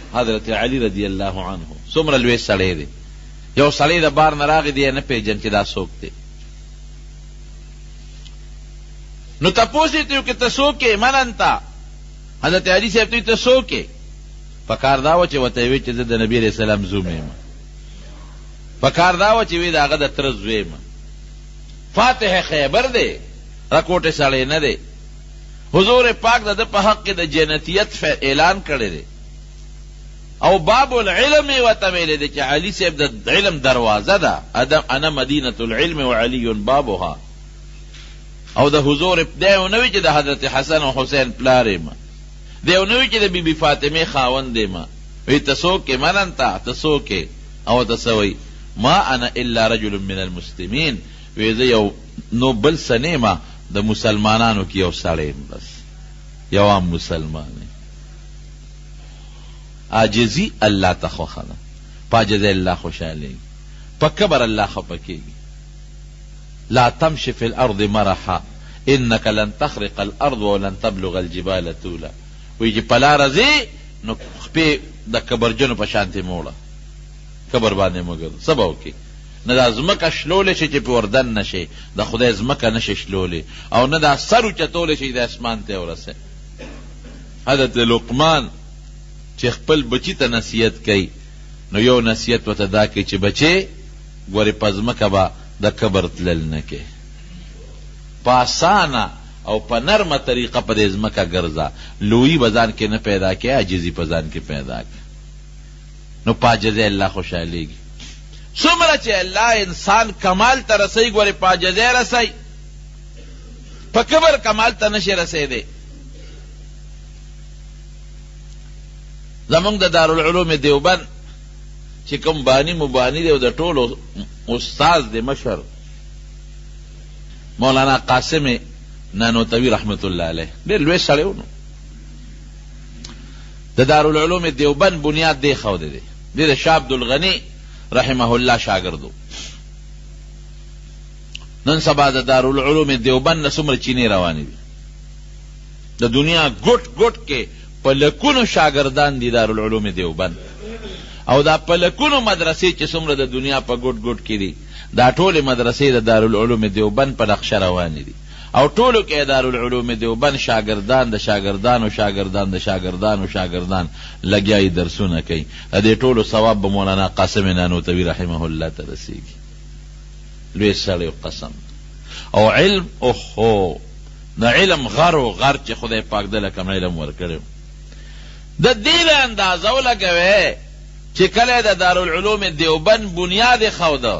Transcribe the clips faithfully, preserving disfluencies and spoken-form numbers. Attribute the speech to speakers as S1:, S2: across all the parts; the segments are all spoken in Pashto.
S1: حضرت علی رضی اللہ عنہ څومره لوی سړی دی. یو سړی د بار نه راغی دی نه پیژن چې دا څوک دی. نو تپوس یې ته چې ته څوک یې؟ من انت؟ حضرت علی صاحب ته ته څوک یې؟ پکار دا و چې ورته یې ویل چې زه د نبي علیه السلام زوم یم. پکار دا و چې وی د هغه د تره زوی یم. فاتح خیبر دی، رکوټې سړی نه دی. حضور پاک د ده په حق کې د جنتیت اعلان کړی دی او باب العلم یې ورته ویلی دی چې علي صاحب د علم دروازه ده. انا مدینة العلم وعلی بابها. او د حضور دی ونه وی چې د حضرت حسن او حسین پلار یم، دی ونه وی چې د بی بی فاطمې خاوند یم. وی ته څوک یې؟ من انت؟ ته څوک یې؟ او ته څه وی؟ ما انا الا رجل من المسلمین. وی زه یو نو بل څه نه یم، د مسلمانانو کې یو سړی یم، بس یو عام مسلمان یم. عاجزی الله ته خوښه ده، په عاجزۍ الله خوشحالېږي، په کبر الله خفه کېږي. لا تمشي في الارض مرحا انك لن تخرق الارض ولن تبلغ الجبال طولا. وی چې په لاره ځې نو خپې د کبرجنو په شانتې موړه، کبر باندې مه ګرځه. څه به وکړې؟ نه دا ځمکه شلولی شي چې په وردن نه شي، د خدای ځمکه نه شي شلولی، او نه دا سر اوچتولی شي د اسمان ته ورسې. حضرت لقمان چې خپل بچی ته نصیحت کوي نو یو نصیحت ورته دا کوي چې بچې ګورې په ځمکه به د کبر تلل نه کې، په اسانه او په نرمه طریقه په دې ځمکه ګرځه. لویي به ځان کې نه پیدا کې، عاجزي په ځان کې پیدا کې. نو په عاجزۍ الله خوشحالېږي. څومره چې الله انسان کمال ته رسوي، ګورې په عاجزۍ رسوي، په کبر کمال ته نشي رسېدی. زمونږ د دارالعلوم دیوبند چې کوم بانی مبانی دی او د ټولو استاد دی مشر مولانا قاسم نانوتوي رحمت الله علیه، ډېر لوی سړی و. نو د دارالعلوم دیوبند بنیاد دی ښودی دی. دی د شاه عبدالغني رحمه الله شاګردو. نن سبا د دارالعلوم دیوبند نه څومره چینې روانې دي. د دنیا ګوټ ګوټ کې په لکونو شاګردان دي دارالعلوم دیوبند، او دا په لکونو مدرسې چې څومره د دنیا په ګوټ ګوټ کې دي، دا ټولې مدرسې د دارالعلوم دیوبند په نقشه روانې دي. او ټولو کې دارالعلوم دیوبند شاګردان د شاګردانو شاګردان د شاګردانو شاګردان لګیایي درسونه کوي. د دې ټولو ثواب به مولانا قاسم نانوتوي رحمه الله ته رسېږي. لوی سړی قسم. او علم اوهو د علم غر و غر چې خدای پاک دله کوم علم ورکړی، د دې له اندازه ولګوئ چې کله د دارالعلوم دیوبند بنیاد یې ښوده،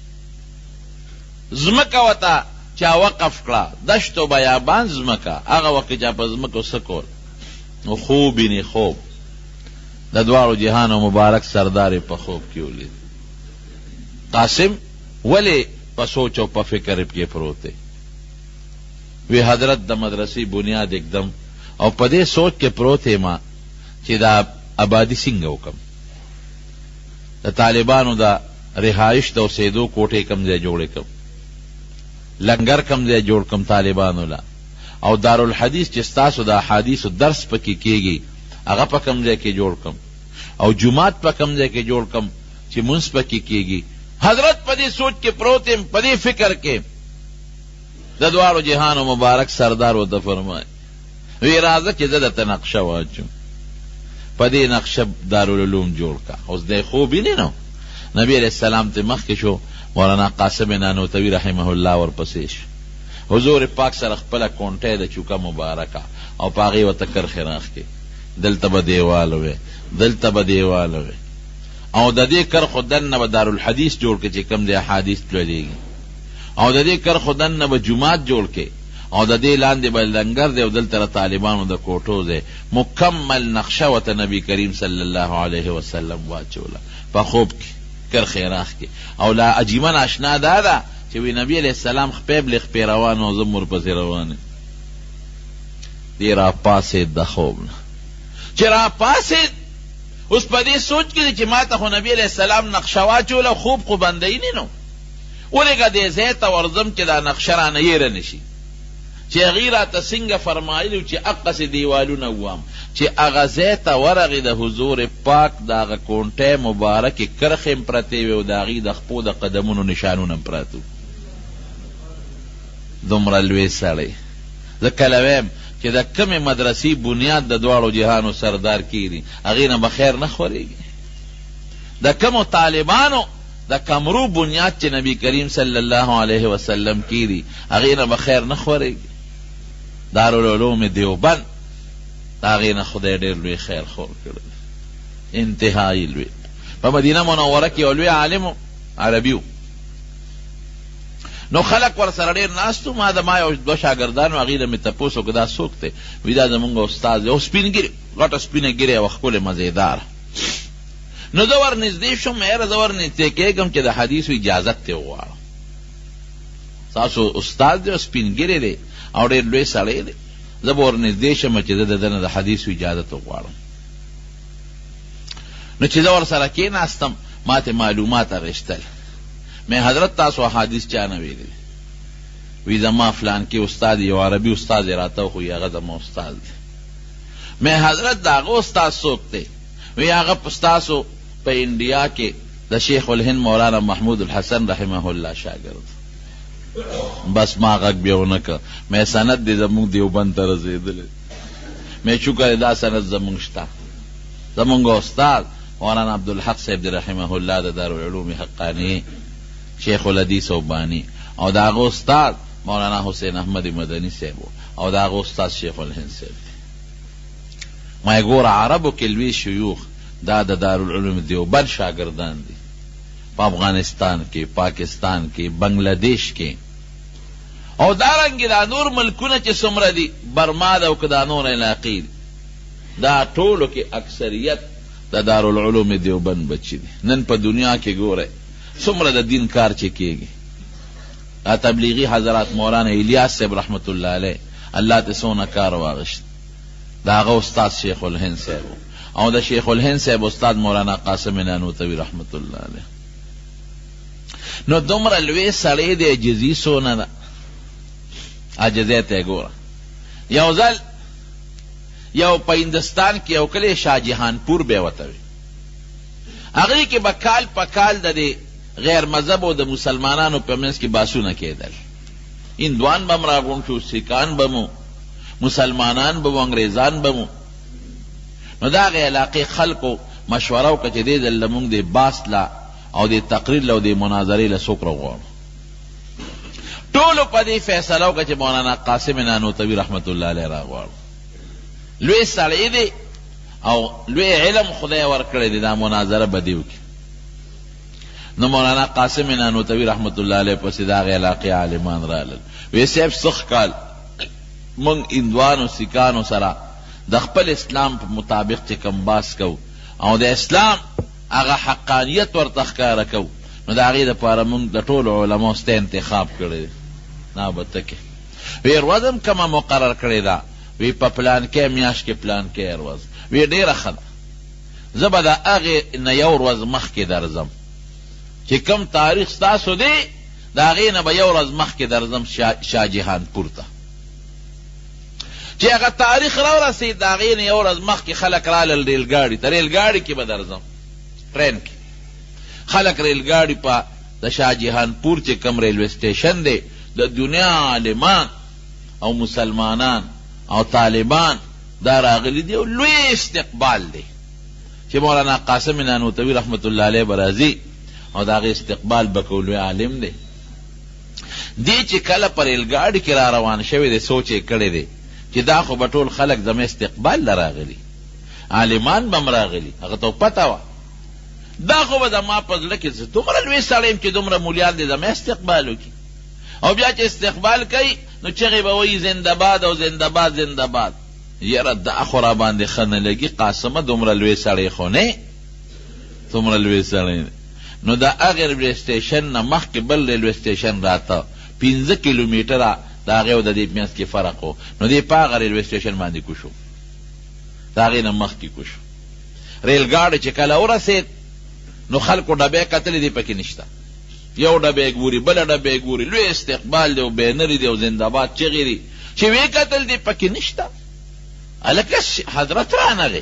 S1: ځمکه ورته چا وقف کړه، دشت و بیابان ځمکه، هغه وخت چا په ځمکو څه کول؟ نو خوب ویني خوب. د دواړو جهانو مبارک سردار یې په خوب کې ولید. قاسم ولې په سوچ او په فکر کې پروت دی؟ وی حضرت د مدرسې بنیاد اکدم او په دې سوچ کې پروت ما چې دا آبادي څنګه وکم، د طالبانو د رهایش د اوسېدو کوټې کم ځای جوړې کم، لنګر کم ځای جوړ کم طالبانو لا، او دارالحدیث چې ستاسو د احادیثو درس پکې کېږي هغه په کم ځای کې جوړ کم، او جماعت په کم ځای کې جوړ کم چې منځ پکې کېږي. حضرت په دې سوچ کې پروت یم، په دې فکر کې. د دواړو جهانو مبارک سردار ورته فرمایي وی راځه چې زه درته نقشه واچوم. په دې نقشه دارالعلوم جوړ کا. اوس دی خوب ویني نو نبی علیہ السلام ته مخکې شو، مولانا قاسم نانوتوي رحمه الله ورپسې شو. حضور پاک سره خپله کونټۍ د چوکه مبارکه او په هغې ورته کرښې راښکې، دلته به دیوال وی، دلته به دیوال وی، او د دې کرښو دننه به دارالحدیث جوړ کړي چې کوم دی احادیث تللېږي، او د دې کرښو دننه به جومات جوړ کړي، او د دې لاندې به لنګر دی او دلته طالبانو د کوټو دی. مکمل نقشه ورته نبی کریم صلی الله علیه وسلم واچوله په خوب کې کرښې راښکې. او لا عجیبه ناشنا دا ده چې وی نبی علیہ السلام خپې بلې خپې روان او زه ورپسې روان یم. دی راپاسېد د خوب نه چې راپاسېد، اوس په دې سوچ کې دی چې ما ته خو نبی علیہ السلام نقشه واچوله، خوب خو بندوي نه نو ولېږه دې ځای ته ورځم چې دا نقشه رانه هېره نه شي چې هغې راته څنګه فرمایلي چې اقسې دیوالونه ووام. چې هغه ځای ته ورغې د حضور پاک د هغه کونټۍ مبارکې کرښې هم پرتې وې او د هغې د خپو د قدمونو نشانونه هم پراته دومره لوی سړی. زه کله ویم چې د کمې مدرسې بنیاد د دواړو جهانو سردار کیږي هغې نه به خیر نه خورېږي. د کمو طالبانو د کمرو بنیاد چې نبی کریم صلی الله علیه وسلم کیږي هغې نه به خیر نه خورېږي. دارالعلوم دیوبند د هغې نه خدای ډېر لوی خیر خور کړی انتهایی لوی. په مدینه منوره کې یو لوی عالم عربي و، نو خلق ور سره ډېر ناست و. ما د ما یو دوه شاګردانو هغې نه مې تپوس وکړه دا څوک دی؟ وایي دا زمونږ استاد دی، او سپین ګیرې غټه سپینه ګیرې او ښکلې مزېداره. نو زه ور نږدې شوم، یاره زه ور نږدې کېږم چې د حدیثو اجازت ترې وغواړم. ستاسو استاد دی او سپین ګیرې دی او ډېر لوی سړی دی، زه به ور نږدې شم چې زه د ده نه د حدیثو اجازت وغواړم. نو چې زه ور سره کېناستم ما ته معلومات اخیستل. مې حضرت تاسو حدیث چا نه ویلی؟ وی زما فلان کې استاد یو عربي استاد یې راته وښوي هغه زما استاد دی. مې حضرت د هغه استاد څوک دی؟ وی هغه په ستاسو په انډیا کې د شیخ الهند مولانا محمود الحسن رحمه الله شاګرد. بس ما غږ بیا ونه کړ. مې سند دی زمونږ دیوبند ته رسېدلی. مې شکر دا سند زمونږ شته. زمونږ استاد مولانا عبدالحق صاحب دی رحمه الله د دارالعلوم حقانی شیخ الحدیث او بانی، او د هغه استاد مولانا حسین احمد مدني صاحب او د هغه استاد شیخ الهند صاحب دی. ما یې ګوره عربو کې لوی شیوخ دا د دارالعلوم دیوبند شاګردان دي په افغانستان کې، پاکستان کې، بنگلادیش کې، او دارنګې دا نور ملکونه چې څومره دي برما ده او که دا نور علاقې دي دا ټولو کې اکثریت د دارالعلوم دیوبند بچي دي. نن په دنیا کې ګوره څومره د دین کار چې کېږي. دا تبلیغي حضرات مولانا الیاس صاحب رحمت الله علیه الله ته څونه کار واغشت، د هغه استاد شیخ الهند صاحب او د شیخ الهند صاحب استاد مولانا قاسم نانوتوي رحمت الله علیه. نو دومره لوی سړی دی، عجزي څونه ده، عجزۍ ته یې ګوره. یو ځل یو په هندوستان کې یو کلی شاه جهانپور به یې ورته وي، هغې کې به کال په کال د دې غیر مذهب او د مسلمانانو په منځ کې باسونه کېدل. هندوان به م راغونډ شو، سیکان به مو، مسلمانان به مو، انګریزان به مو. نو د هغې علاقې خلکو مشوره وکړه چې دې ځل لمونږ د بحث له او د تقریر له او د مناظرې له څوک راغواړو. ټولو په دې فیصله وکړه چې مولانا قاسم نانوتوي رحمت الله علیه راغواړو. لوی سړی دی او لوی علم خدای ورکړی دی، دا مناظره به دې وکړي. نو مولانا قاسم نانوتوي رحمت الله علیه پسې د هغې علاقې عالمان رالل. وی صاحب سخت کال موږ هندوانو سیکانو سره د خپل اسلام په مطابق چې کم باس کوو او د اسلام هغه حقانیت ورته ښکاره کوو، نو د هغې دپاره موږ د ټولو علماو سته انتخاب کړی دی. نه به ته کې وی ورځ هم کومه مقرر کړې ده، وی په پلانکې میاشت کې پلانکې ورځ. وی ډېره ښه ده، زه به د هغې نه یو ورځ مخکې درځم چې کوم تاریخ ستاسو دی د هغې نه به یو ورځ مخکې درځم شاه جهانپور ته. چې هغه تاریخ راورسېد د هغې نه یو ورځ مخکې خلک رالل ریلګاډي ته، ریلګاډي کې به درځم، ټرین کې خلک ریلګاډي په د شاه جهانپور چې کوم ریلوے سټیشن دی د دنیا عالمان او مسلمانان او طالبان دا راغلي دي او لوی استقبال دی چې مولانا قاسم نانوتوي رحمت الله علیه به راځي او د هغې استقبال به کوو. لوی عالم دی. دی چې کله په ریلګاډي کې را روان شوی دی سوچ یې کړی دی چې دا خو به ټول خلک زما استقبال له راغلي، عالمان به م راغلي، هغه ته پته وه دا خو به زما په زړه کې زه دومره لوی سړی یم چې دومره مولیان دی زما استقبال وکړي. او بیا چې استقبال کوي نو چغې به وایي زندهباد او زندهباد زندهباد. یاره دا خو را باندې ښه نه لګي، قاسمه دومره لوی سړی خو نه، دومره لوی سړی. نو د هغې ریلوے سټیشن نه مخکې بل ریلوے سټیشن راته پنځه کیلومیټره د هغې او د دې منځ کې فرق و. نو دی په هغه ریلوے سټیشن باندې کوشو، د هغې نه مخکې کوشو. ریلګاډی چې کله ورسېد نو خلکو ډبې کتلې دی پکې نشته، یو ډبې ګوري بله ډبې ګوري، لوی استقبال دی او بینرې دی او زندهباد چغې دي چې ویې کتل دی پکې نشته. الکه حضرت رانغی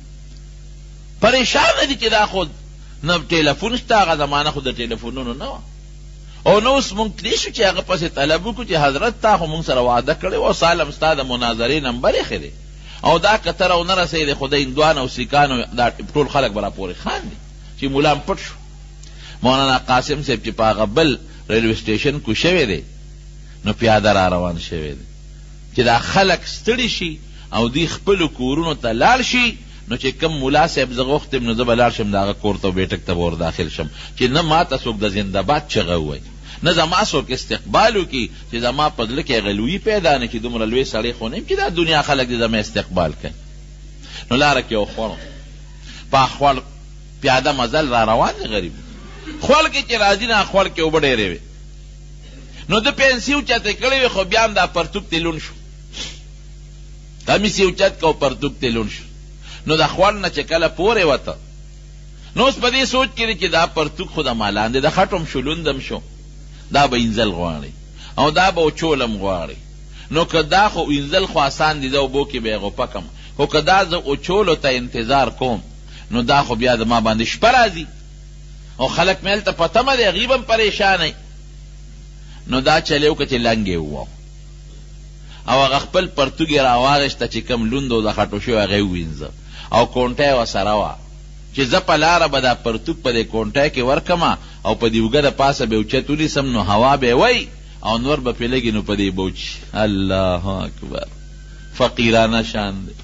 S1: پریشان دي چې دا خود نه ټلیفون شته، هغه زمانه خو د ټلیفونونو نه وه، او نو اوس مونږ کلی شو چې هغه پسې طلب وکړو چې حضرت تا خو مونږ سره وعده کړې و، سالم ستا د مناظرې نمبر ایښی دی، او دا که ته راونه رسېدې خو د هندوان او سیکانو دا ټول خلک به راپورې خاندي چې ملا م پټ شو. مولانا قاسم صاحب چې په هغه بل ریلوې سټیشن کو شوی دی نو پیاده را روان شوی دی چې دا خلک ستړي شي او دوی خپلو کورونو ته لاړ شي، نو چې کم ملا صاحب زه غوښتم نو زه به لاړ شم د هغه کور ته او بیټک ته به ور داخل شم چې نه ما ته څوک د زندهباد چغه ووایي، نه زما څوک استقبال وکړي چې زما په زړه کې هغه لویي پیدا نه کړي، دومره لوی سړی خو نه یم چې دا دنیا خلک دې زما استقبال کوي. نو لاره کې یو خوړ په خوړ پیاده مزل را روان دی غریب، خوړ کې چې راځي نه خوړ کې اوبه ډېرې وې، نو د پنسي اوچتې کړې وې خو بیا هم دا پرتوک ته لون شو، کمیس یې اوچت که او پرتوک ته لون شو، نو د خوړ نه چې کله پورې وته نو اوس په دې سوچ کې دی چې دا پرتوک خو د مالان دی، د خټم شو لوندم شو، دا به انزل غواړي او دا به اوچولم غواړي، نو که دا خو انزل خو آسان دي، زه اوبو کې به یې غوپکم، خو که دا زه اوچولو ته انتظار کوم نو دا خو بیا د ما باندې شپه راځي او خلک مې هلته په تمه دی، هغوی به هم پریشانوي. نو دا چلی وکړه چې لنګ یې وواو او هغه خپل پرتوګ یې راواغېسته چې کوم لوند او د خټو شوی هغه یې ووینځه او کونټه یې ورسره وه چې زه په لاره به دا پرتوګ په دې کونټه کې ورکمه او په دې اوږه د پاسه به اوچت ونیسم نو هوا به یې وی او نور به پرې لګي نو په دې به وچي. الله اکبر، فقیرانه شان دی.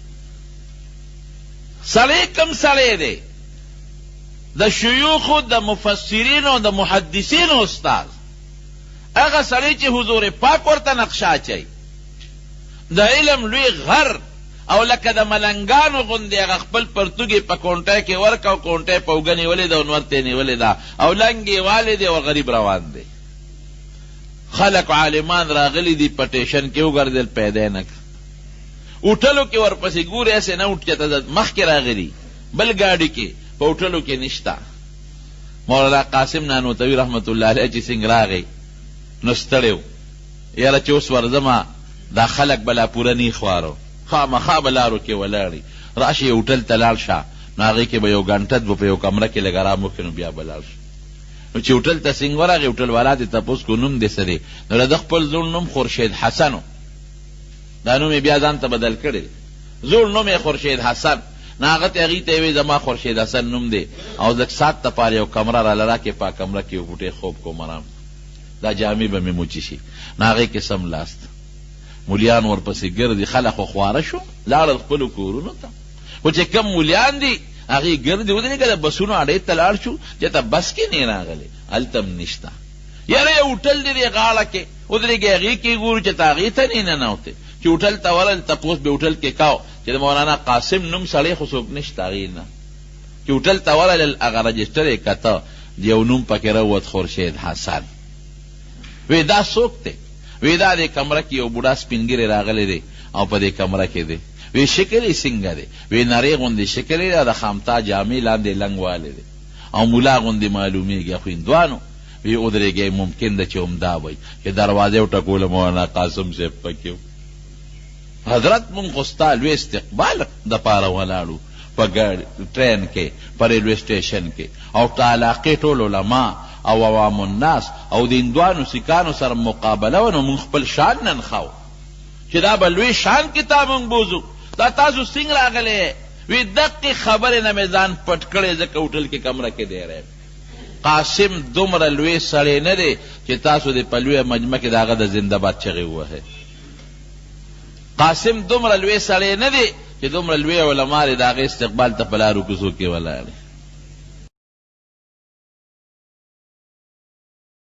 S1: سړی کم سړی دی؟ د شیوخو د مفسرینو او د محدثینو استاد، هغه سړی چې حضور پاک ورته نقشه اچوي، د علم لوی غر او لکه د ملنګانو غوندې هغه خپل پرتوګ په کونټه کې ورکه او کونټه په اوږه نیولې ده او نور ته یې نیولې ده او لنګ یې والې دی او غریب روان دی. خلک عالمان راغلي دي په ټیشن کې وګرځېدل، پیدا یې نه کړه، اوټلو کې ورپسې ګورې هسې نه اوټ چېته مخکې راغلي بل ګاډي کې، په اوټلو کې نشته. مولانا قاسم نانوتوي رحمت الله علیه چې څنګه راغی نو ستړی و، یاره چې اوس ورځمه دا خلک به لا پوره نی خوارو، خامخا به لارو کې ولاړي، راشي هوټل ته لاړ شه نو هغې کې به یو ګنټه به په یو کمره کې لږ ارام وکړي نو بیا به لاړ شه. نو چې هوټل ته څنګه ورغی هوټل والا دې تپوس کو نوم دې څه دی؟ نو د خپل زوړ نوم خورشید حسن و، دا نوم یې بیا ځان ته بدل کړی، زوړ نوم یې خورشید حسن. نو هغه ته هغې ته یې وایي زما خورشید حسن نوم دی او لږ سات دپاره یو کمره راله راکړې، په کمره کې یو بوټی خوب کوم ارام، دا جامې به مې موچي شي. نو هغې کې سم لاست مولیان ورپسې ګرځي، خلک خو خواره شو لاړل خپلو کورونو ته، خو چې کم مولیان دي هغې ګرځي ودرېږه د بسونو اډې ته لاړ شو چې ته بس کې نه راغلی، هلته هم نشته. یاره یو هوټل دی دې غاړه کې ودرېږې هغې کې ګورو چې ته هغې ته نه ننوتې، چې هوټل ته ورل تپوس به هوټل کې کاو چې د مولانا قاسم نوم سړی خو څوک نشته هغې نه، چې هوټل ته ورلل هغه رجسټر یې کته د یو نوم پکې راووت خورشید حسن. وی دا څوک دی؟ وی دا دې کمره کې یو بوډا سپین ږیری راغلی دی او په دې کمره کې دی. وی شکل یې څنګه دی؟ وی نرۍ غوندې شکل یې د خامتا جامې لاندې لنګ والی دی او ملا غوندې معلومیږي، خو هندوانو. وی ودرېږئ ممکن ده چې همدا وایي چې دروازې وټکوله مولانا قاسم صاحب پکې و. حضرت مونږ خو ستا لوی استقبال دپاره ولاړو په ګاډي ټرین کې په ریلوې سټیشن کې او د علاقې ټول علما او عوام الناس او د هندوانو سیکانو سره مقابله و، نو مونږ خپل شان ننښاو چې دا به لوی شان کتاب مونږ بوزو. دا تاسو څنګه راغلی؟ وی دقې خبرې نه مې ځان پټ کړی ځکه هوټل کې کمره کې دی رہی. قاسم دومره لوی سړی نه دی چې تاسو د په لویه مجمع کې د هغه د زندهباد چغې ووهئ. قاسم دومره لوی سړی نه دی چې دومره لوی علما د هغې استقبال ته په لارو کوڅو کې ولاړ.